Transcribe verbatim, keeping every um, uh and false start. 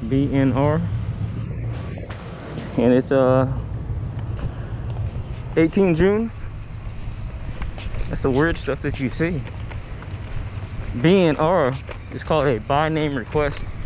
B N R, and it's uh eighteen June. That's the weird stuff that you see. B N R is called a by name request.